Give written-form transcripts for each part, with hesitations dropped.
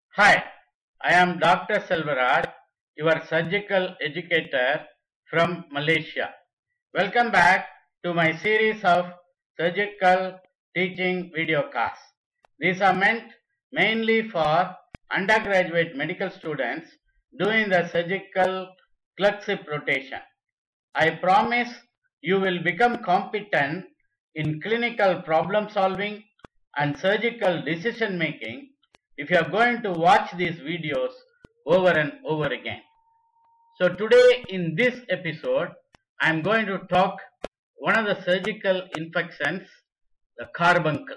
Hi, I am Dr. Selvaraj, your surgical educator from Malaysia. Welcome back to my series of surgical teaching videocasts. These are meant mainly for undergraduate medical students doing the surgical clerkship rotation. I promise you will become competent in clinical problem solving and surgical decision making if you are going to watch these videos over and over again. So today in this episode, I am going to talk one of the surgical infections, the carbuncle.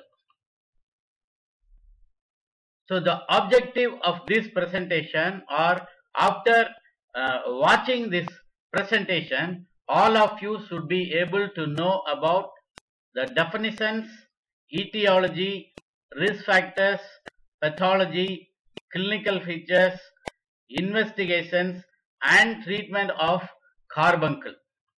So the objective of this presentation, or after watching this presentation, all of you should be able to know about the definitions, etiology, risk factors, pathology, clinical features, investigations, and treatment of carbuncle.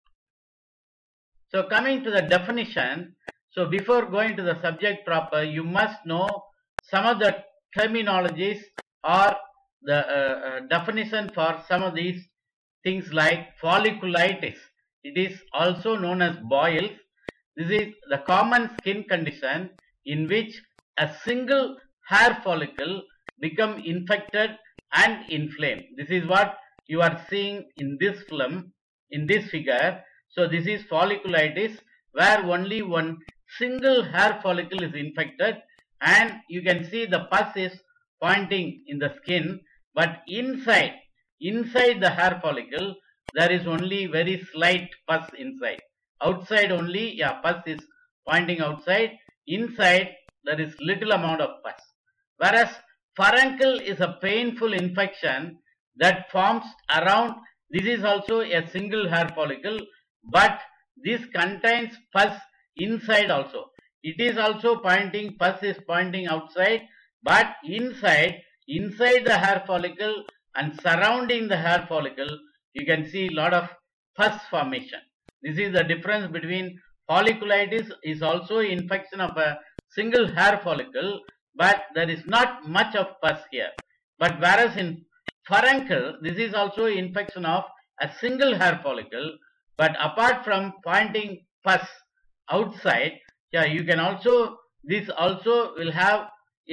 So coming to the definition, so before going to the subject proper, you must know some of the terminologies or the definition for some of these things like folliculitis. It is also known as boils. This is the common skin condition in which a single hair follicle become infected and inflamed. This is what you are seeing in this film, in this figure. So this is folliculitis, where only one single hair follicle is infected, and you can see the pus is pointing in the skin, but inside the hair follicle there is only very slight pus inside. Outside only, pus is pointing outside. Inside there is little amount of pus. Whereas furuncle is a painful infection that forms around, this is also a single hair follicle, but this contains pus inside also. It is also pointing, pus is pointing outside, but inside the hair follicle and surrounding the hair follicle, you can see a lot of pus formation. This is the difference between folliculitis is also infection of a single hair follicle, but there is not much of pus here. But whereas in furuncle, this is also infection of a single hair follicle, but apart from pointing pus outside, you can also, this also have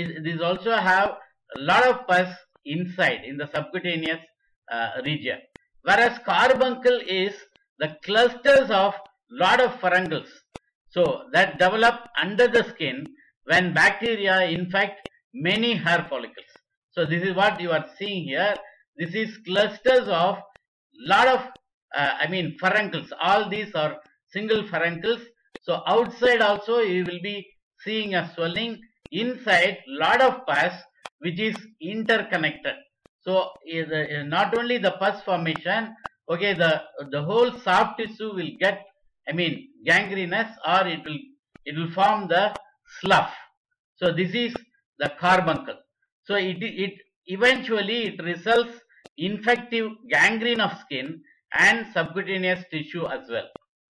a lot of pus inside in the subcutaneous region. Whereas carbuncle is the clusters of lot of furuncles, so that develop under the skin when bacteria infect many hair follicles. So this is what you are seeing here. This is clusters of lot of furuncles. All these are single furuncles. So outside also you will be seeing a swelling. Inside lot of pus which is interconnected. So not only the pus formation, okay, the whole soft tissue will get gangrenous, or it will form the slough. So this is the carbuncle. So it eventually results infective gangrene of skin and subcutaneous tissue as well.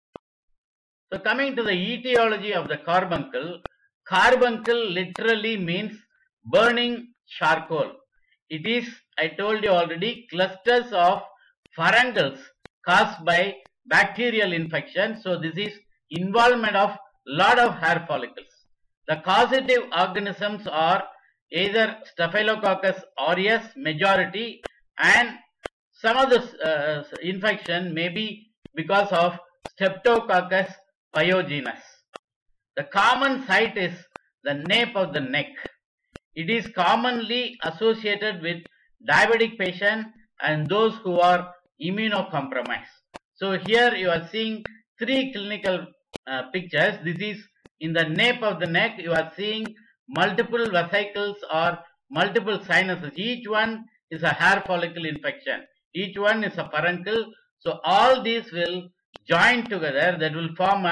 So coming to the etiology of the carbuncle, carbuncle literally means burning charcoal. It is, I told you already, clusters of furuncles caused by bacterial infection. So this is involvement of lot of hair follicles. The causative organisms are either Staphylococcus aureus, majority, and some of the infection may be because of Streptococcus pyogenes. The common site is the nape of the neck. It is commonly associated with diabetic patients and those who are immunocompromised. So here you are seeing three clinical pictures. This is in the nape of the neck. You are seeing multiple vesicles or multiple sinuses. Each one is a hair follicle infection. Each one is a furuncle. So all these will join together. That will form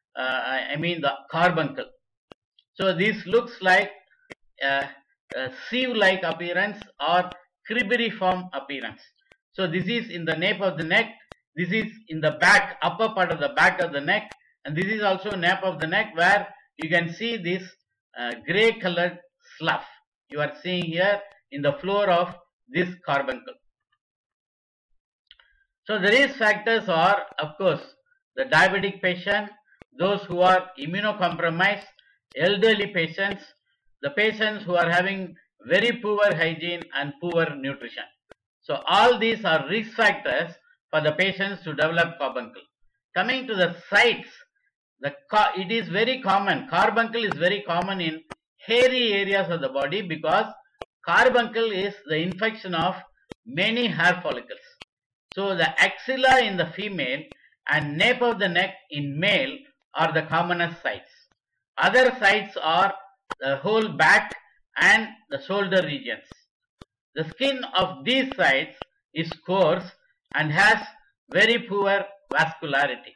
the carbuncle. So this looks like a sieve-like appearance or cribriform appearance. So this is in the nape of the neck. This is in the back, upper part of the back of the neck, and this is also nape of the neck, where you can see this grey colored slough. You are seeing here in the floor of this carbuncle. So the risk factors are, of course, the diabetic patient, those who are immunocompromised, elderly patients, the patients who are having very poor hygiene and poor nutrition. So all these are risk factors for the patients to develop carbuncle. Coming to the sites, it is very common. Carbuncle is very common in hairy areas of the body because carbuncle is the infection of many hair follicles. So the axilla in the female and nape of the neck in male are the commonest sites. Other sites are the whole back and the shoulder regions. The skin of these sites is coarse and has very poor vascularity.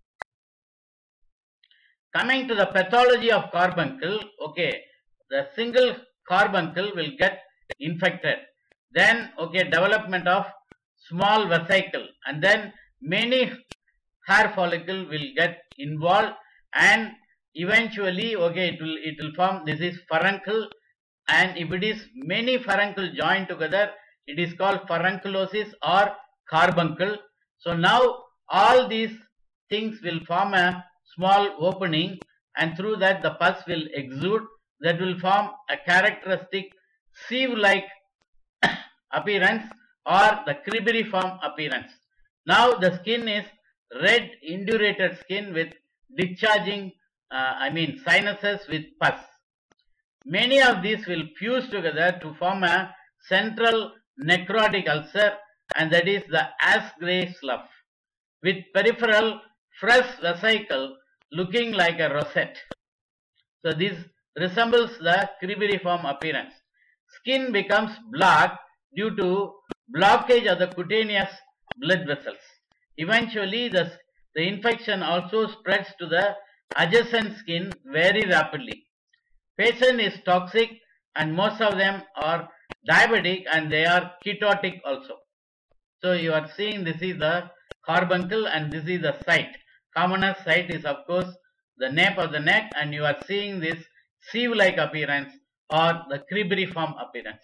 Coming to the pathology of carbuncle, okay, the single carbuncle will get infected. Then, okay, development of small vesicle, and then many hair follicle will get involved, and eventually, okay, it will form, this is furuncle, and if it is many furuncle joined together, it is called furunculosis or carbuncle. So now all these things will form a small opening, and through that the pus will exude, that will form a characteristic sieve-like appearance or the cribriform appearance. Now the skin is red indurated skin with discharging sinuses with pus. Many of these will fuse together to form a central necrotic ulcer, and that is the ash-grey slough with peripheral fresh vesicle looking like a rosette. So this resembles the cribriform appearance. Skin becomes black due to blockage of the cutaneous blood vessels. Eventually the infection also spreads to the adjacent skin very rapidly. Patient is toxic, and most of them are diabetic, and they are ketotic also. So you are seeing this is the carbuncle and this is the site. Commonest site is of course the nape of the neck, and you are seeing this sieve-like appearance or the cribriform appearance.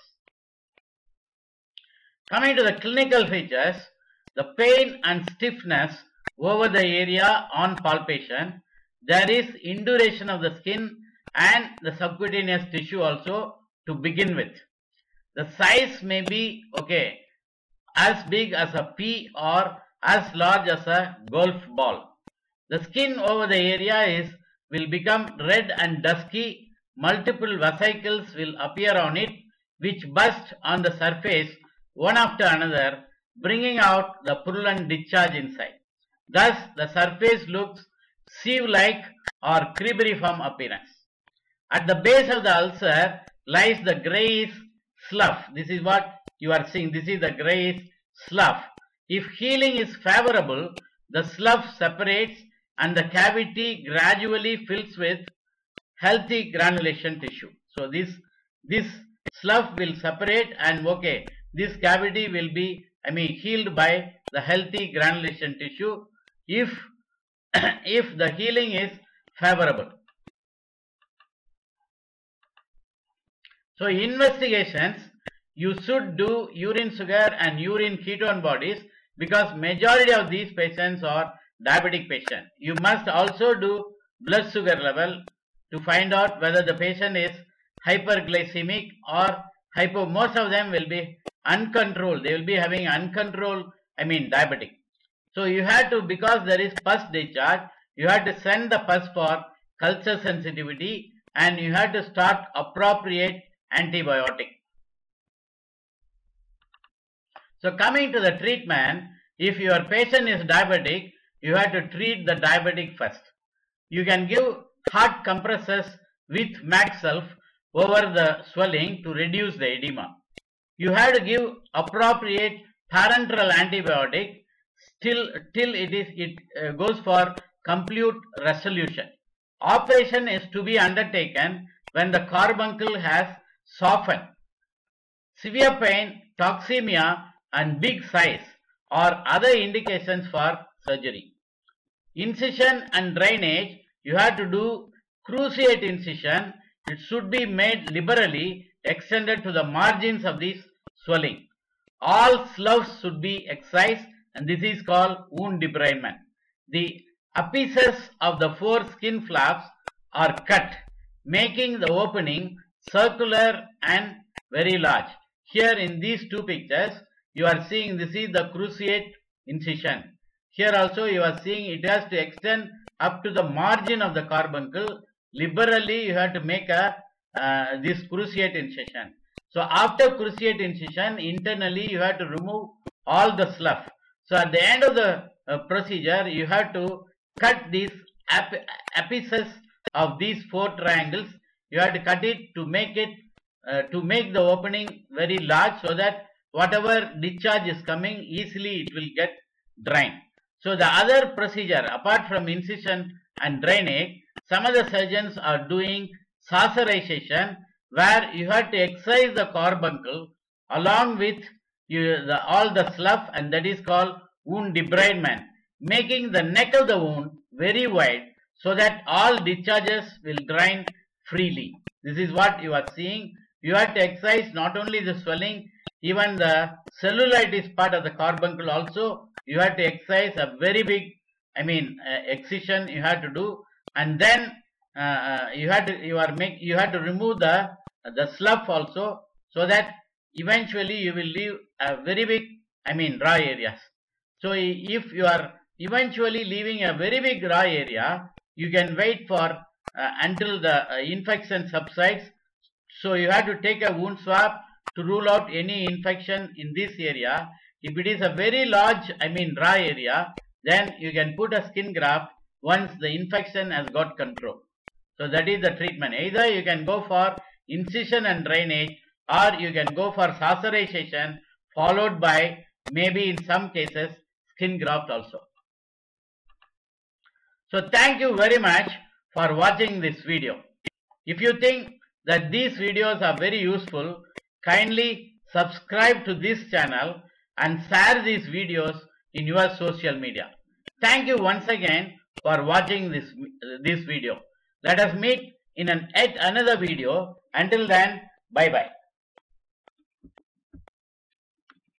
Coming to the clinical features, the pain and stiffness over the area on palpation, there is induration of the skin and the subcutaneous tissue also to begin with. The size may be okay as big as a pea or as large as a golf ball. The skin over the area will become red and dusky. Multiple vesicles will appear on it, which burst on the surface one after another, bringing out the purulent discharge inside. Thus the surface looks sieve-like or cribriform appearance. At the base of the ulcer lies the greyish slough. This is what you are seeing. This is the greyish slough. If healing is favorable, the slough separates and the cavity gradually fills with healthy granulation tissue. So this slough will separate, and okay, this cavity will be healed by the healthy granulation tissue if the healing is favorable. So investigations, you should do urine sugar and urine ketone bodies because majority of these patients are diabetic patients. You must also do blood sugar level to find out whether the patient is hyperglycemic or hypo. Most of them will be uncontrolled. They will be having uncontrolled, diabetic. So you have to, because there is pus discharge, you have to send the pus for culture sensitivity, and you have to start appropriate antibiotic. So coming to the treatment, if your patient is diabetic, you have to treat the diabetic first. You can give hot compresses with Maxelf over the swelling to reduce the edema. You have to give appropriate parenteral antibiotic till it goes for complete resolution. Operation is to be undertaken when the carbuncle has softened. Severe pain, toxemia and big size are other indications for surgery. Incision and drainage, you have to do cruciate incision. It should be made liberally extended to the margins of this swelling. All sloughs should be excised, and this is called wound debridement. The apices of the 4 skin flaps are cut, making the opening circular and very large. Here in these 2 pictures, you are seeing this is the cruciate incision. Here also you are seeing it has to extend up to the margin of the carbuncle. Liberally you have to make a this cruciate incision. So after cruciate incision, internally you have to remove all the slough. So at the end of the procedure, you have to cut these apices of these 4 triangles. You have to cut it to make the opening very large, so that whatever discharge is coming, easily it will get drained. So the other procedure, apart from incision and drainage, some of the surgeons are doing sarcorization, where you have to excise the carbuncle along with all the slough, and that is called wound debridement, making the neck of the wound very wide so that all discharges will drain freely. This is what you are seeing. You have to excise not only the swelling, even the cellulitis part of the carbuncle also. You have to excise a very big, excision you have to do, and then you have to remove the slough also, so that eventually you will leave a very big, raw areas. So if you are eventually leaving a very big raw area, you can wait for until the infection subsides. So you have to take a wound swab to rule out any infection in this area. If it is a very large, raw area, then you can put a skin graft once the infection has got control. So that is the treatment. Either you can go for incision and drainage, or you can go for sarcorization, followed by maybe in some cases skin graft also. So thank you very much for watching this video. If you think that these videos are very useful, kindly subscribe to this channel and share these videos in your social media. Thank you once again for watching this video. Let us meet in yet another video. Until then, bye bye.